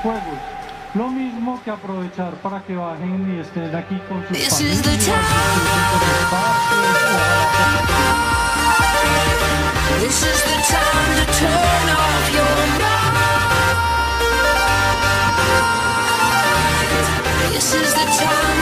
juegos. Lo mismo que aprovechar para que bajen y estén aquí con sus This familias, is the disfruten con los parques, This is the time to turn off your mind. This is the time.